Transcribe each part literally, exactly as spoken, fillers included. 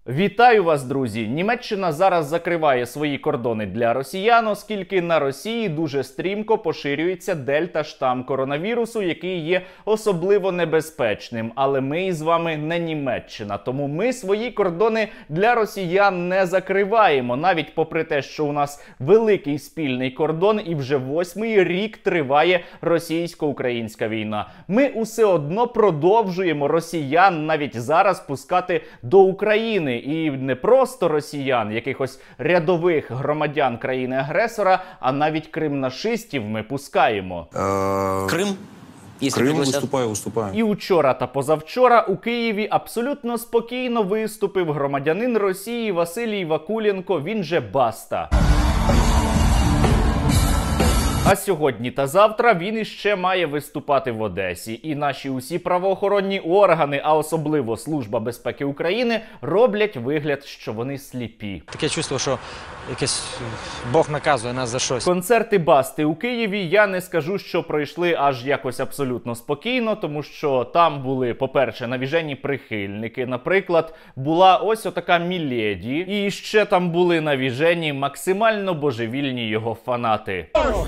Вітаю вас, друзі! Німеччина зараз закриває свої кордони для росіян, оскільки на Росії дуже стрімко поширюється дельта-штам коронавірусу, який є особливо небезпечним. Але ми із вами не Німеччина, тому ми свої кордони для росіян не закриваємо, навіть попри те, що у нас великий спільний кордон і вже восьмий рік триває російсько-українська війна. Ми усе одно продовжуємо росіян навіть зараз пускати до України. І не просто росіян, якихось рядових громадян країни-агресора, а навіть кримнашистів ми пускаємо. Крим? Крим, виступаю, виступаю. І учора та позавчора у Києві абсолютно спокійно виступив громадянин Росії Василій Вакуленко, він же Баста. А сьогодні та завтра він іще має виступати в Одесі. І наші усі правоохоронні органи, а особливо Служба безпеки України, роблять вигляд, що вони сліпі. Таке чувство, що якесь Бог наказує нас за щось. Концерти Басти у Києві, я не скажу, що пройшли аж якось абсолютно спокійно, тому що там були, по-перше, навіжені прихильники. Наприклад, була ось отака Міледі. І ще там були навіжені максимально божевільні його фанати.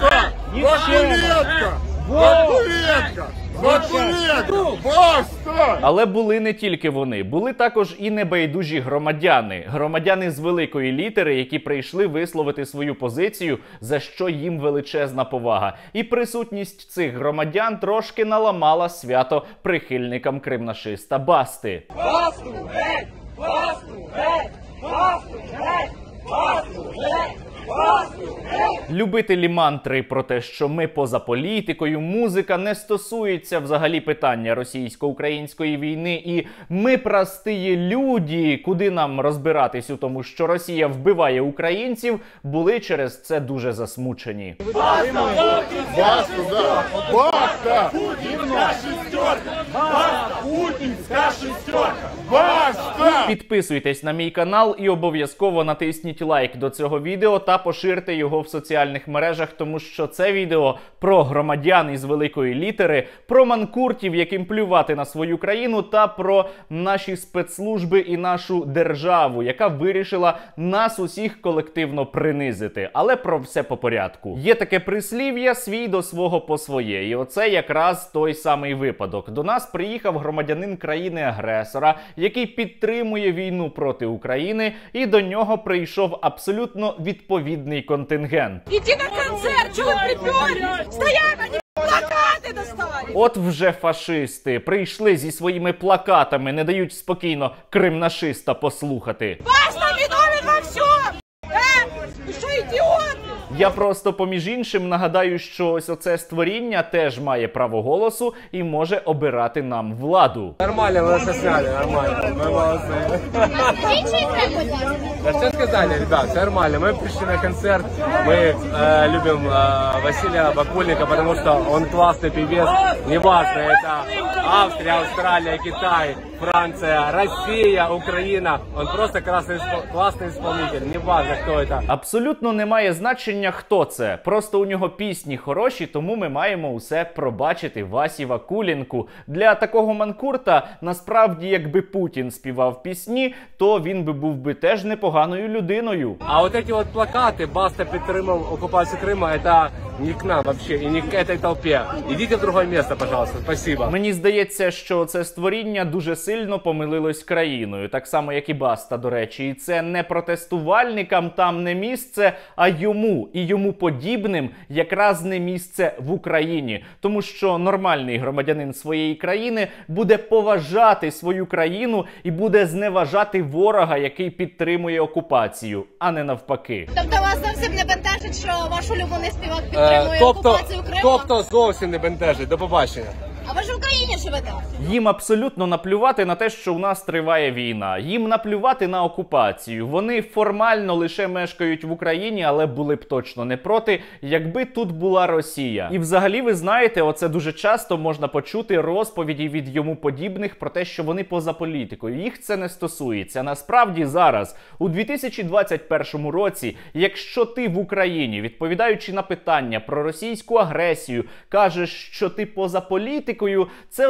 Вакуленко! Вакуленко! Вакуленко! Баста! Але були не тільки вони, були також і небайдужі громадяни. Громадяни з великої літери, які прийшли висловити свою позицію, за що їм величезна повага. І присутність цих громадян трошки наламала свято прихильникам кримнашиста Басти. Басту геть! Басту геть! Басту геть! Басту геть! Любителі мантри про те, що ми поза політикою, музика не стосується взагалі питання російсько-української війни і ми прості люди, куди нам розбиратись у тому, що Росія вбиває українців, були через це дуже засмучені. Баста! Баста! Баста! Путінська шестерка! Баста! Путінська шестерка! Баста! Підписуйтесь на мій канал і обов'язково натисніть лайк до цього відео та поширте його в соціальних мережах, тому що це відео про громадян із великої літери, про манкуртів, яким плювати на свою країну, та про наші спецслужби і нашу державу, яка вирішила нас усіх колективно принизити. Але про все по порядку. Є таке прислів'я «свій до свого по своє». І оце якраз той самий випадок. До нас приїхав громадянин країни-агресора, який підтримує війну проти України, і до нього прийшов абсолютно відповідний контингент. Иди на концерт, чего вы приперли? Стоять, они плакаты достали! От вже фашисти прийшли зі своїми плакатами, не дають спокійно кримнашиста послухати. Баста виновен во всем! Э, вы что, идиоты? Я просто поміж іншим нагадаю, що ось оце створіння теж має право голосу і може обирати нам владу. Нормально, вы все сняли, нормально. Мы молодцы. Да что сказали, ребят, все нормально. Мы пришли на концерт, мы э, любим э, Василия Вакуленко, потому что он классный певец. Неважно, это Австрия, Австралия, Китай, Франция, Россия, Украина. Он просто классный, классный исполнитель, неважно, кто это. Абсолютно немає значення, хто це. Просто у нього пісні хороші, тому ми маємо усе пробачити Васі Вакуленку. Для такого манкурта, насправді, якби Путін співав пісні, то він би був би теж непоганою людиною. А вот эти вот плакаты «Баста підтримав оккупацию Крыма» — это не к нам вообще и не к этой толпе. Идите в другое место, пожалуйста. Спасибо. Мені здається, що це створіння дуже сильно помилилось країною. Так само, як і Баста, до речі. І це не протестувальникам там не місце, а йому і йому подібним якраз не місце в Україні. Тому що нормальний громадянин своєї країни буде поважати свою країну і буде зневажати ворога, який підтримує окупацію, а не навпаки. Тобто вас зовсім не бентежить, що ваш улюблений співак Е, підтримує тобто, окупацію Криму? тобто зовсім не бентежить. До побачення. А ви ж в Україні живете? Їм абсолютно наплювати на те, що у нас триває війна. Їм наплювати на окупацію. Вони формально лише мешкають в Україні, але були б точно не проти, якби тут була Росія. І взагалі, ви знаєте, оце дуже часто можна почути розповіді від йому подібних про те, що вони поза політикою. Їх це не стосується. Насправді зараз, у дві тисячі двадцять першому році, якщо ти в Україні, відповідаючи на питання про російську агресію, кажеш, що ти поза політикою, це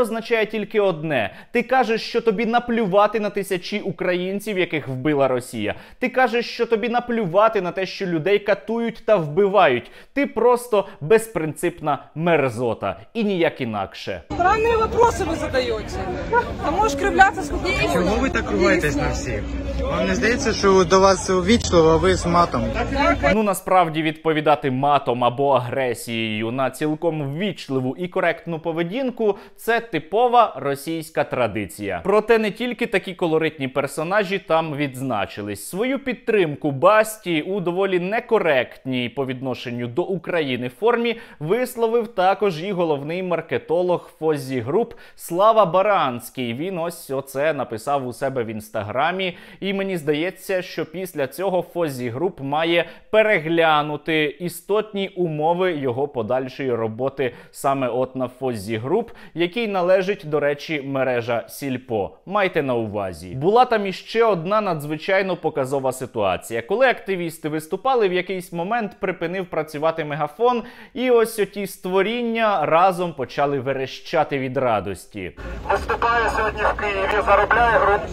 означає тільки одне. Ти кажеш, що тобі наплювати на тисячі українців, яких вбила Росія. Ти кажеш, що тобі наплювати на те, що людей катують та вбивають. Ти просто безпринципна мерзота. І ніяк інакше. Странные вопросы вы задаете. Ты можешь кривляться сколько хочешь. Чому ви так ругаєтесь на всіх? Вам не здається, що до вас увічливо, а ви з матом? Ну, насправді, відповідати матом або агресією на цілком ввічливу і коректну поведінку – це типова російська традиція. Проте не тільки такі колоритні персонажі там відзначились. Свою підтримку Басті у доволі некоректній по відношенню до України формі висловив також і головний маркетолог Фоззі Груп Слава Баранський. Він ось оце написав у себе в інстаграмі. І мені здається, що після цього Фоззі Груп має переглянути істотні умови його подальшої роботи саме от на Фоззі Груп, який належить, до речі, мережа Сільпо. Майте на увазі. Була там іще одна надзвичайно показова ситуація. Коли активісти виступали, в якийсь момент припинив працювати мегафон, і ось оті створіння разом почали верещати від радості. Виступає сьогодні в Києві, заробляє гроші.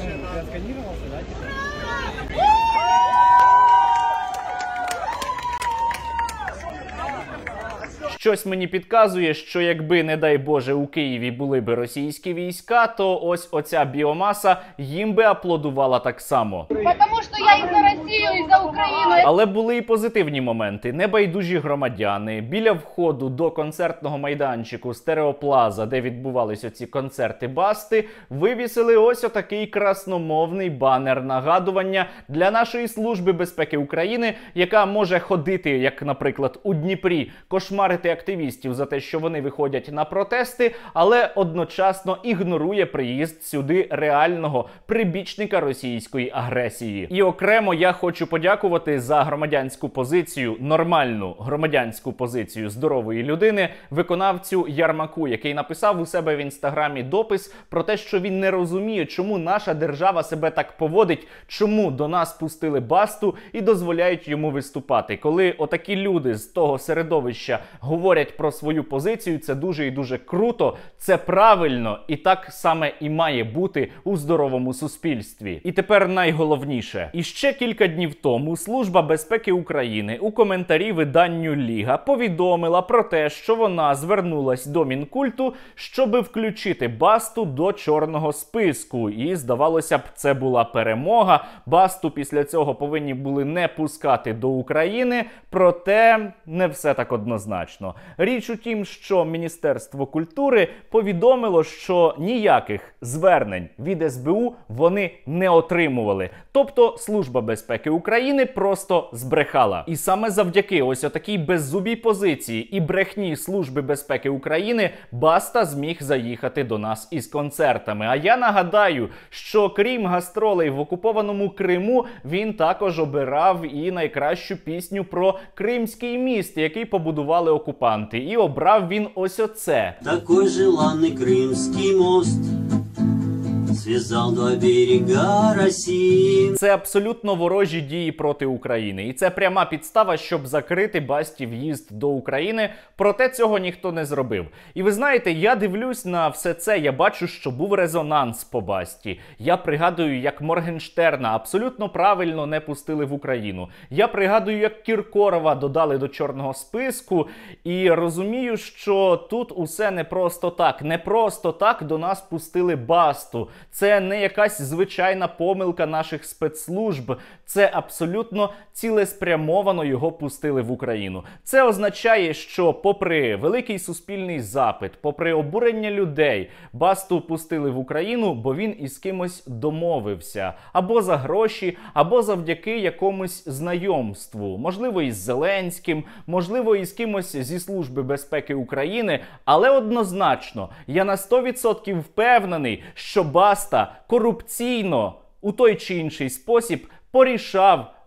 Щось мені підказує, що якби, не дай Боже, у Києві були би російські війська, то ось оця біомаса їм би аплодувала так само. Потому що я і за Росію, і за Україну. Але були і позитивні моменти. Небайдужі громадяни біля входу до концертного майданчику Стереоплаза, де відбувалися ці концерти Басти, вивісили ось отакий красномовний банер нагадування для нашої Служби безпеки України, яка може ходити, як, наприклад, у Дніпрі, кошмарити активістів за те, що вони виходять на протести, але одночасно ігнорує приїзд сюди реального прибічника російської агресії. І окремо я хочу подякувати за громадянську позицію, нормальну громадянську позицію здорової людини, виконавцю Ярмаку, який написав у себе в інстаграмі допис про те, що він не розуміє, чому наша держава себе так поводить, чому до нас пустили Басту і дозволяють йому виступати. Коли отакі люди з того середовища говорять про свою позицію, це дуже і дуже круто, це правильно, і так саме і має бути у здоровому суспільстві. І тепер найголовніше. І ще кілька днів тому Служба безпеки України у коментарі виданню Ліга повідомила про те, що вона звернулась до Мінкульту, щоби включити Басту до чорного списку. І, здавалося б, це була перемога. Басту після цього повинні були не пускати до України, проте не все так однозначно. Річ у тім, що Міністерство культури повідомило, що ніяких звернень від ес бе у вони не отримували. Тобто Служба безпеки України просто збрехала. І саме завдяки ось отакій беззубій позиції і брехні Служби безпеки України Баста зміг заїхати до нас із концертами. А я нагадаю, що крім гастролей в окупованому Криму, він також обирав і найкращу пісню про Кримський міст, який побудували окупанти. І обрав він ось оце. Такой желанный Крымский мост зв'язав два берега Росії. Це абсолютно ворожі дії проти України. І це пряма підстава, щоб закрити Басті в'їзд до України. Проте цього ніхто не зробив. І ви знаєте, я дивлюсь на все це, я бачу, що був резонанс по Басті. Я пригадую, як Моргенштерна абсолютно правильно не пустили в Україну. Я пригадую, як Кіркорова додали до чорного списку. І розумію, що тут усе не просто так. Не просто так до нас пустили Басту. Це не якась звичайна помилка наших спецслужб. Це абсолютно цілеспрямовано його пустили в Україну. Це означає, що попри великий суспільний запит, попри обурення людей, Басту пустили в Україну, бо він із кимось домовився. Або за гроші, або завдяки якомусь знайомству. Можливо, із Зеленським, можливо, із кимось зі Служби безпеки України. Але однозначно, я на сто відсотків впевнений, що Баста корупційно у той чи інший спосіб порішав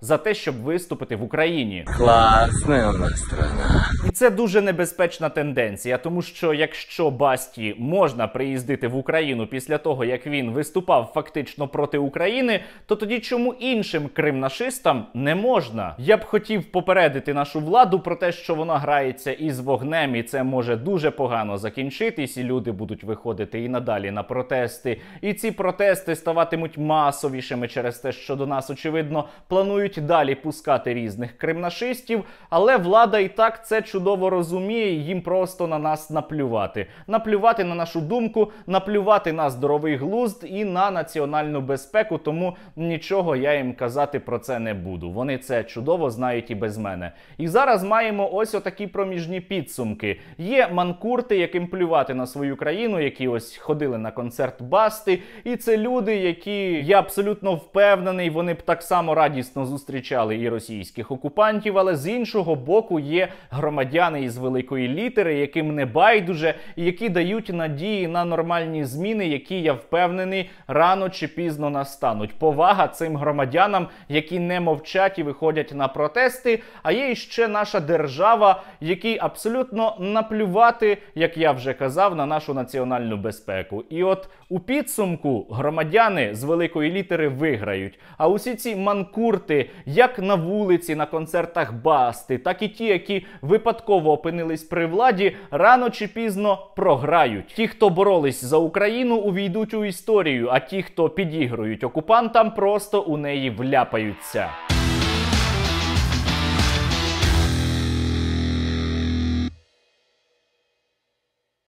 за те, щоб виступити в Україні. Класна у нас страна. І це дуже небезпечна тенденція, тому що якщо Басті можна приїздити в Україну після того, як він виступав фактично проти України, то тоді чому іншим кримнашистам не можна? Я б хотів попередити нашу владу про те, що вона грається із вогнем, і це може дуже погано закінчитись, і люди будуть виходити і надалі на протести. І ці протести ставатимуть масовішими через те, що до нас, очевидно, планують далі пускати різних кримнашистів, але влада і так це чудово розуміє, їм просто на нас наплювати. Наплювати на нашу думку, наплювати на здоровий глузд і на національну безпеку, тому нічого я їм казати про це не буду. Вони це чудово знають і без мене. І зараз маємо ось отакі проміжні підсумки. Є манкурти, яким плювати на свою країну, які ось ходили на концерт Басти, і це люди, які, я абсолютно впевнений, вони б так само радісно зустрічали і російських окупантів, але з іншого боку є громадяни із великої літери, яким не байдуже, і які дають надії на нормальні зміни, які, я впевнений, рано чи пізно настануть. Повага цим громадянам, які не мовчать і виходять на протести, а є іще наша держава, якій абсолютно наплювати, як я вже казав, на нашу національну безпеку. І от у підсумку громадяни з великої літери виграють, а усі ці манкурти, як на вулиці, на концертах Басти, так і ті, які випадково опинились при владі, рано чи пізно програють. Ті, хто боролись за Україну, увійдуть у історію, а ті, хто підігрують окупантам, просто у неї вляпаються.